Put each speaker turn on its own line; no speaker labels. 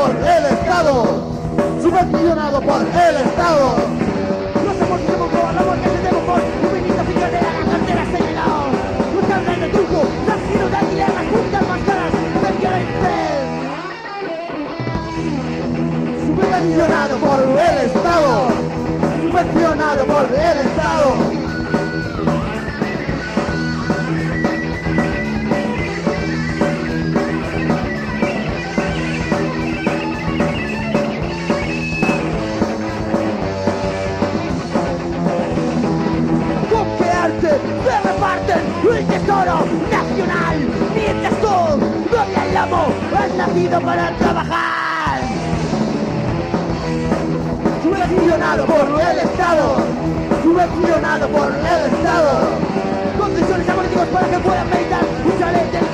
por el Estado, subvencionado por el Estado.
Los amortizamos por la muerte de confort, feministas y carrera, la cartera se llenó. Los carnes de truco, las giros de alquiler, las juntas más caras, prefiero el tren.
Subvencionado por el Estado, subvencionado por el Estado.
Se reparten el tesoro nacional, mientras tú, doble al lomo, has nacido para trabajar.
Subvencionado por el Estado, subvencionado por el Estado.
Condiciones amortiguas para que puedan meditar un chalet del